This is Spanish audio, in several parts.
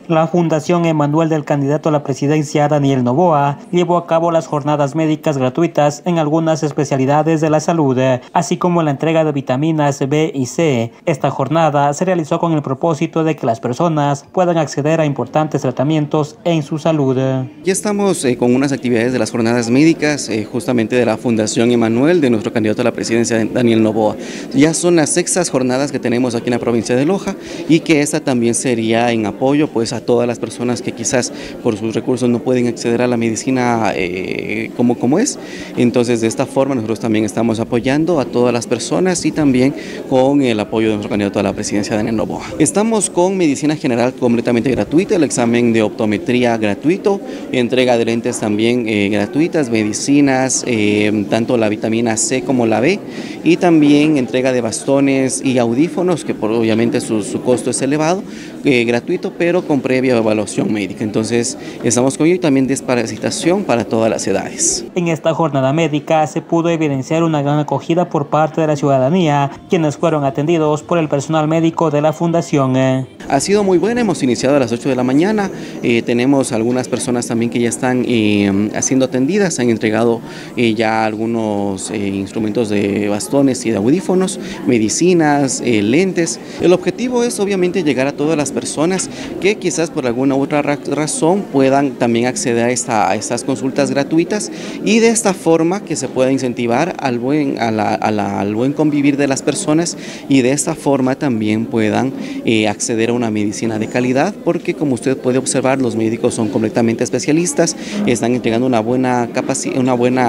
La Fundación Emmanuel del candidato a la presidencia Daniel Noboa llevó a cabo las jornadas médicas gratuitas en algunas especialidades de la salud, así como la entrega de vitaminas B y C. Esta jornada se realizó con el propósito de que las personas puedan acceder a importantes tratamientos en su salud. Ya estamos con unas actividades de las jornadas médicas, justamente de la Fundación Emmanuel, de nuestro candidato a la presidencia Daniel Noboa. Ya son las sextas jornadas que tenemos aquí en la provincia de Loja y que esta también sería en apoyo pues a todas las personas que quizás por sus recursos no pueden acceder a la medicina como es. Entonces de esta forma nosotros también estamos apoyando a todas las personas y también con el apoyo de nuestro candidato a la presidencia Daniel Noboa. Estamos con medicina general completamente gratuita, el examen de optometría gratuito, entrega de lentes también gratuitas, medicinas, tanto la vitamina C como la B, y también entrega de bastones y audífonos, que obviamente su costo es elevado, gratuito, pero con previa evaluación médica. Entonces estamos con ello y también desparasitación para todas las edades. En esta jornada médica se pudo evidenciar una gran acogida por parte de la ciudadanía, quienes fueron atendidos por el personal médico de la fundación. Ha sido muy buena, hemos iniciado a las 8 de la mañana, tenemos algunas personas también que ya están siendo atendidas, han entregado ya algunos instrumentos de bastones y de audífonos, medicinas, lentes. El objetivo es obviamente llegar a todas las personas que quizás por alguna otra razón puedan también acceder a estas consultas gratuitas y de esta forma que se pueda incentivar al buen convivir de las personas y de esta forma también puedan acceder a una medicina de calidad, porque como usted puede observar los médicos son completamente especialistas, están entregando una buena capacidad,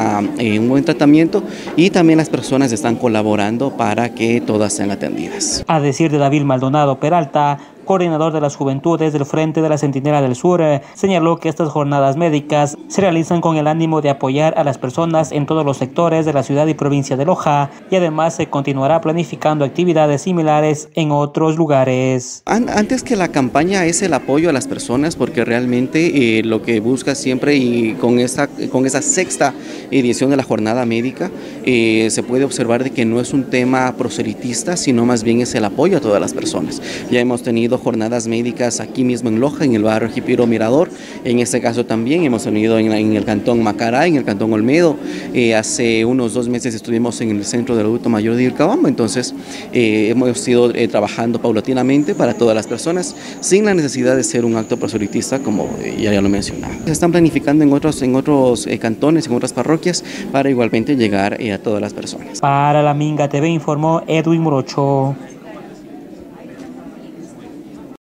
un buen tratamiento y también las personas están colaborando para que todas sean atendidas. A decir de David Maldonado Peralta, coordinador de las juventudes del Frente de la Centinela del Sur, señaló que estas jornadas médicas se realizan con el ánimo de apoyar a las personas en todos los sectores de la ciudad y provincia de Loja, y además se continuará planificando actividades similares en otros lugares. Antes que la campaña es el apoyo a las personas, porque realmente lo que busca siempre, y con esa sexta edición de la jornada médica, se puede observar de que no es un tema proselitista, sino más bien es el apoyo a todas las personas. Ya hemos tenido jornadas médicas aquí mismo en Loja, en el barrio Jipiro Mirador, en este caso también hemos tenido en el cantón Macará, en el cantón Olmedo, hace unos 2 meses estuvimos en el centro del adulto mayor de Vilcabamba. Entonces hemos ido trabajando paulatinamente para todas las personas sin la necesidad de ser un acto proselitista, como ya lo mencionaba. Se están planificando en otros cantones, en otras parroquias, para igualmente llegar a todas las personas. Para La Minga TV informó Edwin Morocho.